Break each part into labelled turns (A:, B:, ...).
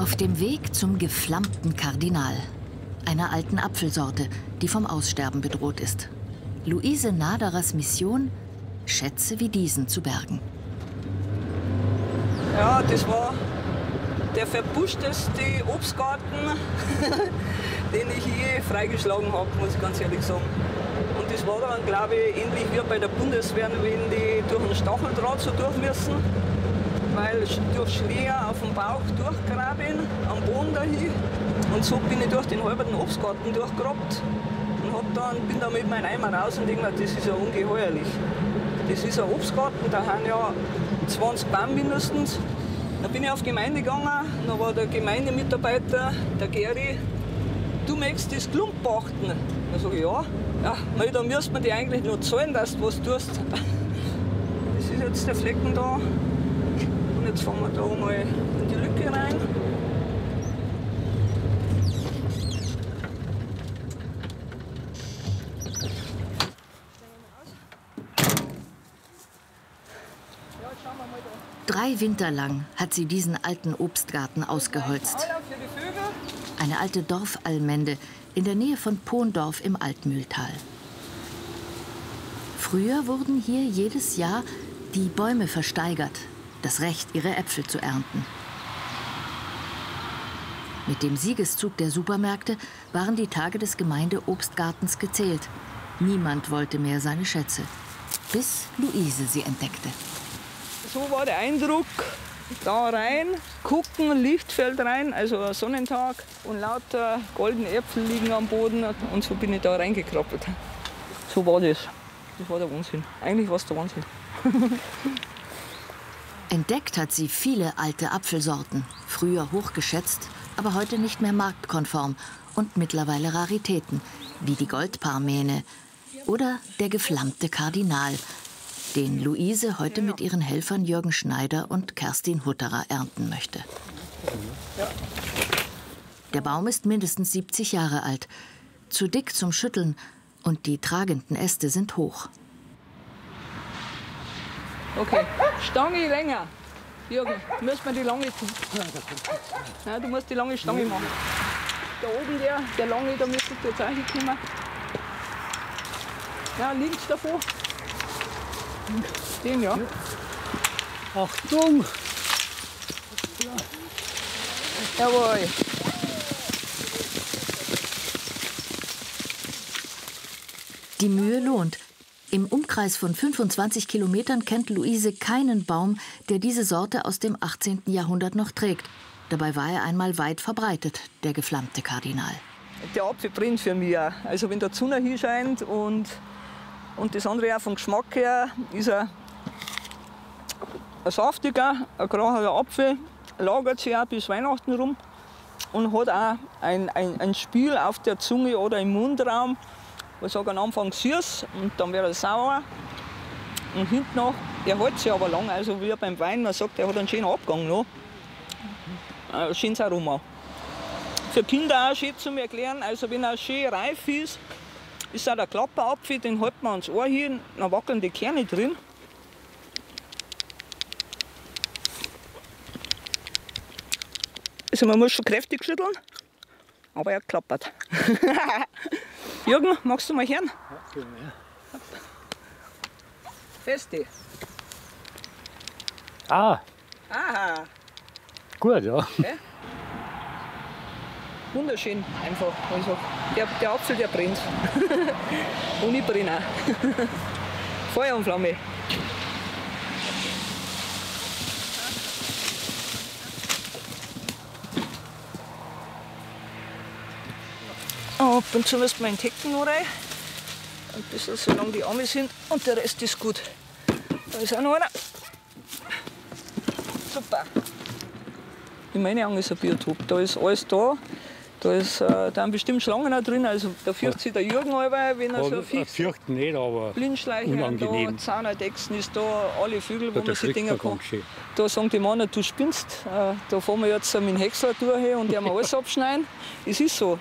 A: Auf dem Weg zum geflammten Kardinal, einer alten Apfelsorte, die vom Aussterben bedroht ist. Luise Naderers Mission, Schätze wie diesen zu bergen.
B: Ja, das war der verbuschteste Obstgarten, den ich je freigeschlagen habe, muss ich ganz ehrlich sagen. Und das war dann, glaube ich, ähnlich wie bei der Bundeswehr, wenn die durch einen Stacheldraht so durch müssen. Weil durch Schleer auf dem Bauch durchgraben, am Boden dahin. Und so bin ich durch den halben Obstgarten durchgegrabt und bin dann mit meinem Eimer raus und denke mir, das ist ja ungeheuerlich. Das ist ein Obstgarten, da haben ja 20 Bäume mindestens. Dann bin ich auf die Gemeinde gegangen, da war der Gemeindemitarbeiter, der Geri, du möchtest das Klump pachten. Dann sage ich, ja, da müsste man die eigentlich nur zahlen, dass du was tust. Das ist jetzt der Flecken da. Und jetzt fahren wir da mal in die Lücke rein.
A: Drei Winter lang hat sie diesen alten Obstgarten ausgeholzt. Eine alte Dorfallmende in der Nähe von Pondorf im Altmühltal. Früher wurden hier jedes Jahr die Bäume versteigert, das Recht, ihre Äpfel zu ernten. Mit dem Siegeszug der Supermärkte waren die Tage des Gemeindeobstgartens gezählt. Niemand wollte mehr seine Schätze, bis Luise sie entdeckte.
B: So war der Eindruck, da rein, gucken, Lichtfeld rein, also ein Sonnentag und lauter goldene Äpfel liegen am Boden und so bin ich da reingekrabbelt. So war das. Das war der Wahnsinn. Eigentlich war es der Wahnsinn.
A: Entdeckt hat sie viele alte Apfelsorten, früher hochgeschätzt, aber heute nicht mehr marktkonform und mittlerweile Raritäten, wie die Goldparmäne oder der geflammte Kardinal, den Luise heute mit ihren Helfern Jürgen Schneider und Kerstin Hutterer ernten möchte. Der Baum ist mindestens 70 Jahre alt, zu dick zum Schütteln und die tragenden Äste sind hoch.
B: Okay, Stange länger. Jürgen, müssen wir die lange tun. Ja, du musst die lange Stange machen. Da oben der lange, da müsstest du jetzt auch hinkommen. Ja, links davor. Den, ja.
C: Achtung!
B: Jawohl.
A: Die Mühe lohnt. Im Umkreis von 25 Kilometern kennt Luise keinen Baum, der diese Sorte aus dem 18. Jahrhundert noch trägt. Dabei war er einmal weit verbreitet, der geflammte Kardinal.
B: Der Apfel brennt für mich auch. Also wenn der Sonne hinscheint und das andere auch vom Geschmack her, ist er ein saftiger, ein gracher Apfel, lagert sich auch bis Weihnachten rum und hat auch ein Spiel auf der Zunge oder im Mundraum. Ich sage am Anfang süß und dann wird er sauer. Und hinten noch, er hält sich aber lang, also wie beim Wein, man sagt, er hat einen schönen Abgang noch. Ein schönes Aroma. Für Kinder auch schön zum Erklären, also wenn er schön reif ist, ist auch der Klapperapfel, den hält man ans Ohr hin, dann wackeln die Kerne drin. Also man muss schon kräftig schütteln, aber er klappert. Jürgen, magst du mal hören? Ja. Feste.
C: Ah,
B: Aha.
C: gut, ja.
B: Okay. Wunderschön einfach. Also, der Apfel, der brennt. Und ich brenne auch. Feuer und Flamme. Ab und zu müssen wir in den Hecken noch rein. Ein bisschen, solange die Arme sind. Und der Rest ist gut. Da ist auch noch einer. Super. In meinen Augen ist ein Biotop. Da ist alles da. Da sind bestimmt Schlangen auch drin. Also, da fürchtet sich der Jürgen halber, wenn er so viel.
C: Fürchten nicht, aber
B: Blindschleichen da, Zahnerdechsen ist da, alle Vögel, wo man sich denken kann. Da sagen die Männer, du spinnst. Da fahren wir jetzt mit dem Häcksler durch und der mal alles abschneiden. Es ist so.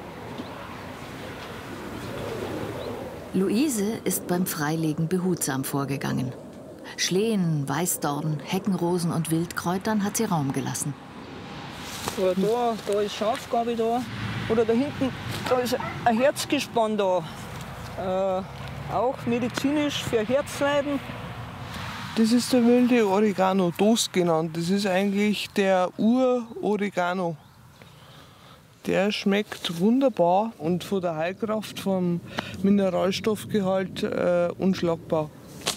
A: Luise ist beim Freilegen behutsam vorgegangen. Schlehen, Weißdorn, Heckenrosen und Wildkräutern hat sie Raum gelassen.
B: Oder da ist Schafgabe da. Oder da hinten, da ist ein Herzgespann da. Auch medizinisch für Herzleiden.
D: Das ist der wilde Oregano, Dos genannt. Das ist eigentlich der Ur-Oregano. Der schmeckt wunderbar und von der Heilkraft, vom Mineralstoffgehalt unschlagbar.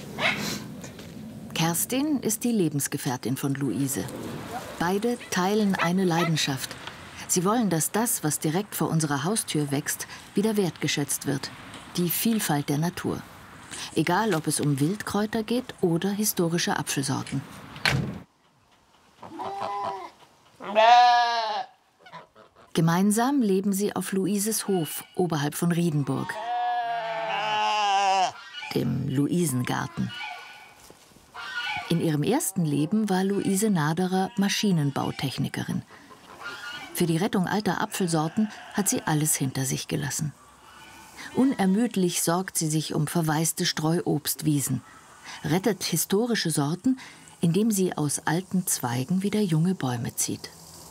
A: Kerstin ist die Lebensgefährtin von Luise. Beide teilen eine Leidenschaft. Sie wollen, dass das, was direkt vor unserer Haustür wächst, wieder wertgeschätzt wird. Die Vielfalt der Natur. Egal, ob es um Wildkräuter geht oder historische Apfelsorten. Gemeinsam leben sie auf Luises Hof oberhalb von Riedenburg, dem Luisengarten. In ihrem ersten Leben war Luise Naderer Maschinenbautechnikerin. Für die Rettung alter Apfelsorten hat sie alles hinter sich gelassen. Unermüdlich sorgt sie sich um verwaiste Streuobstwiesen, rettet historische Sorten, indem sie aus alten Zweigen wieder junge Bäume zieht.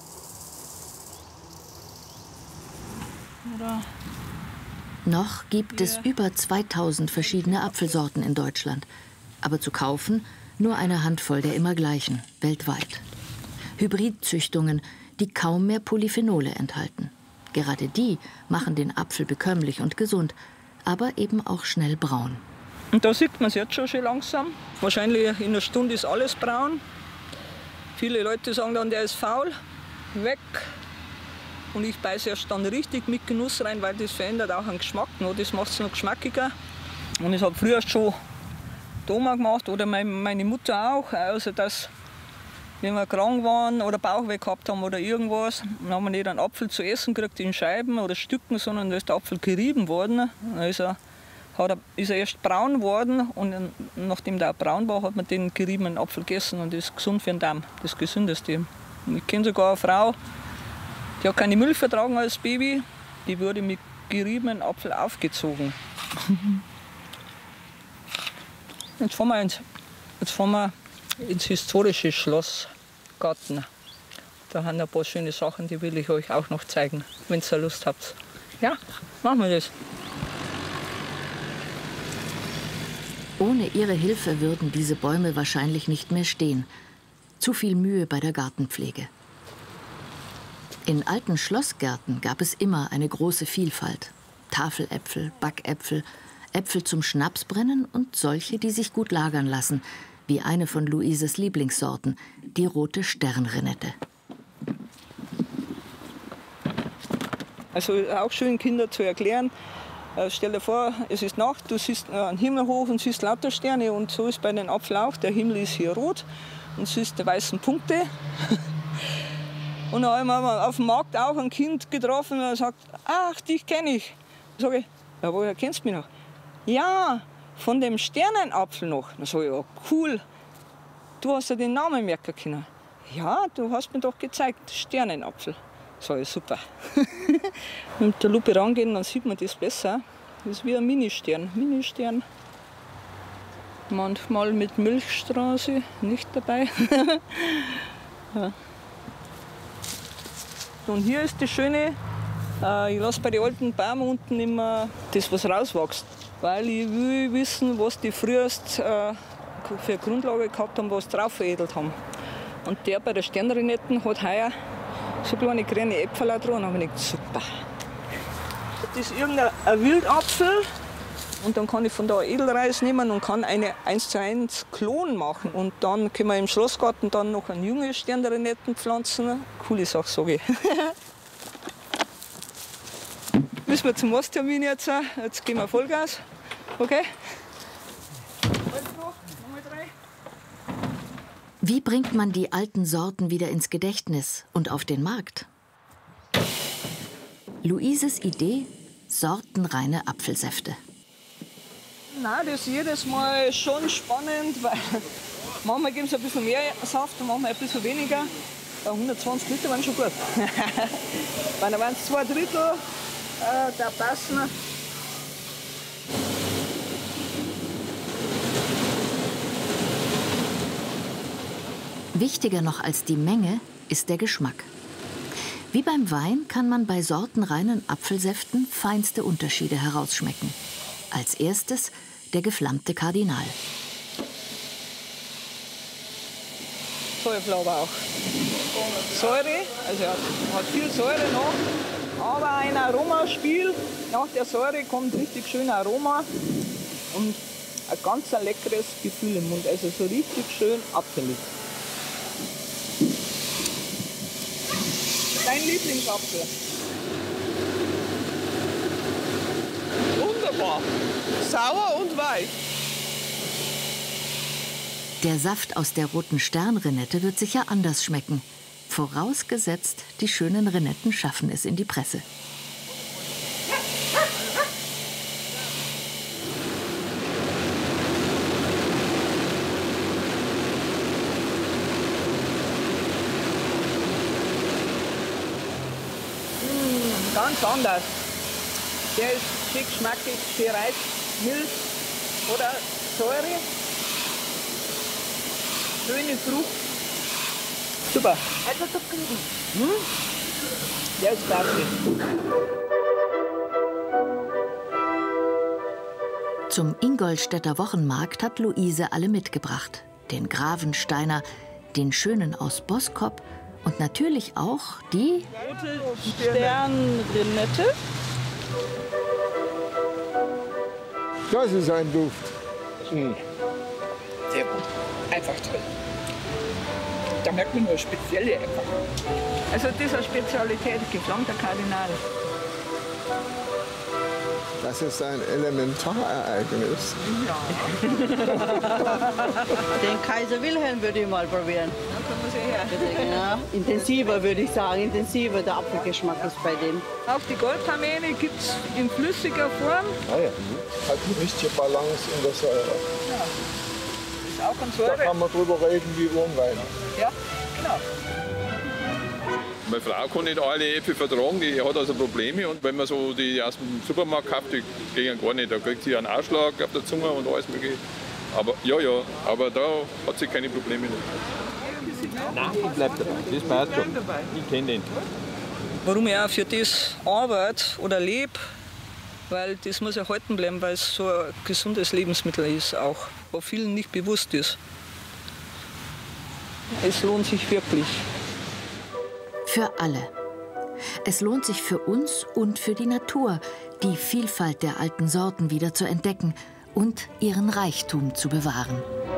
A: Noch gibt es über 2000 verschiedene Apfelsorten in Deutschland, aber zu kaufen nur eine Handvoll der immer gleichen, weltweit. Hybridzüchtungen, die kaum mehr Polyphenole enthalten. Gerade die machen den Apfel bekömmlich und gesund, aber eben auch schnell braun.
B: Und da sieht man es jetzt schon schön langsam. Wahrscheinlich in einer Stunde ist alles braun. Viele Leute sagen dann, der ist faul, weg. Und ich beiße erst dann richtig mit Genuss rein, weil das verändert auch den Geschmack noch. Das macht es noch geschmackiger. Und ich habe früher schon Doma gemacht oder meine Mutter auch. Also dass, wenn wir krank waren oder Bauchweh gehabt haben oder irgendwas, dann haben wir nicht einen Apfel zu essen gekriegt in Scheiben oder Stücken, sondern da ist der Apfel gerieben worden. Also ist er erst braun geworden und nachdem der braun war, hat man den geriebenen Apfel gegessen und das ist gesund für den Darm, das Gesündeste. Und ich kenne sogar eine Frau, die hat keine Milch vertragen als Baby, die wurde mit geriebenem Apfel aufgezogen. Jetzt fahren wir ins historische Schlossgarten. Da haben ein paar schöne Sachen, die will ich euch auch noch zeigen, wenn ihr Lust habt. Ja, machen wir das.
A: Ohne ihre Hilfe würden diese Bäume wahrscheinlich nicht mehr stehen. Zu viel Mühe bei der Gartenpflege. In alten Schlossgärten gab es immer eine große Vielfalt. Tafeläpfel, Backäpfel, Äpfel zum Schnapsbrennen und solche, die sich gut lagern lassen, wie eine von Luises Lieblingssorten, die rote Sternrinette.
B: Also auch schön Kindern zu erklären, stell dir vor, es ist Nacht, du siehst einen Himmel hoch und siehst lauter Sterne und so ist bei den Apfel auch, der Himmel ist hier rot und siehst die weißen Punkte. Und dann haben wir auf dem Markt auch ein Kind getroffen und er sagt, ach, dich kenne ich. Da sage ich, ja, woher kennst du mich noch? Ja, von dem Sternenapfel noch. Dann sage ich, ja, cool, du hast ja den Namen merken können. Ja, du hast mir doch gezeigt, Sternenapfel. Sag ich, super. Mit der Lupe rangehen, dann sieht man das besser. Das ist wie ein Ministern. Manchmal mit Milchstraße, nicht dabei. Ja. Und hier ist das Schöne, ich lasse bei den alten Bäumen unten immer das, was rauswächst. Weil ich will wissen, was die frühest für Grundlage gehabt haben, was drauf veredelt haben. Und der bei der Sternrinetten hat heuer so kleine grüne Äpfel dran. Und habe ich gedacht, super. Das ist irgendein Wildapfel. Und dann kann ich von da Edelreis nehmen und kann eine 1:1 Klon machen. Und dann können wir im Schlossgarten dann noch eine junge Sternrinetten pflanzen. Coole Sache, sage ich. Müssen wir zum Masttermin jetzt. Jetzt gehen wir Vollgas. Okay?
A: Wie bringt man die alten Sorten wieder ins Gedächtnis und auf den Markt? Luises Idee: sortenreine Apfelsäfte.
B: Nein, das ist jedes Mal schon spannend, weil manchmal geben sie ein bisschen mehr Saft und manchmal ein bisschen weniger. 120 Liter waren schon gut. Weil dann waren es 2 Drittel, da passen.
A: Wichtiger noch als die Menge ist der Geschmack. Wie beim Wein kann man bei sortenreinen Apfelsäften feinste Unterschiede herausschmecken. Als erstes der geflammte Kardinal.
B: Säuerflauer auch. Säure, also hat viel Säure noch, aber ein Aromaspiel. Nach der Säure kommt richtig schön Aroma und ein ganz leckeres Gefühl im Mund, also so richtig schön apfelig. Dein Lieblingsapfel?
D: Wunderbar. Sauer und weich.
A: Der Saft aus der roten Sternrinette wird sicher anders schmecken. Vorausgesetzt, die schönen Rinetten schaffen es in die Presse.
B: Ganz anders. Der ist schick, schmackig, viel Reis, Milch oder Säure. Schöne Frucht. Super. Der ist klasse.
A: Zum Ingolstädter Wochenmarkt hat Luise alle mitgebracht. Den Gravensteiner, den schönen aus Boskop und natürlich auch die
B: Rote Sternrinette.
E: Das ist ein Duft.
B: Sehr gut. Einfach toll. Da merkt man nur spezielle einfach. Also das ist eine Spezialität, geflammter Kardinal.
E: Das ist ein Elementarereignis.
F: Den Kaiser Wilhelm würde ich mal probieren.
B: Da kommen Sie her.
F: Ja, intensiver würde ich sagen, intensiver der Apfelgeschmack ist bei dem.
B: Auch die Goldparmene gibt es in flüssiger Form.
E: Ah ja, hat eine richtige Balance in der Säure.
B: Ist auch ein
E: Da
B: Säure.
E: kann man drüber reden wie Urwein.
B: Ja, genau.
G: Meine Frau kann nicht alle Äpfel vertragen, die hat also Probleme. Und wenn man so die aus dem Supermarkt kauft, die gehen gar nicht. Da kriegt sie einen Ausschlag auf der Zunge und alles mögliche. Aber ja, aber da hat sie keine Probleme.
H: Nein, ich bleib dabei. Das passt schon. Ich kenne den.
B: Warum ich auch für das arbeite oder lebe, weil das muss erhalten bleiben, weil es so ein gesundes Lebensmittel ist, auch, was vielen nicht bewusst ist. Es lohnt sich wirklich.
A: für alle. Es lohnt sich für uns und für die Natur, die Vielfalt der alten Sorten wieder zu entdecken und ihren Reichtum zu bewahren.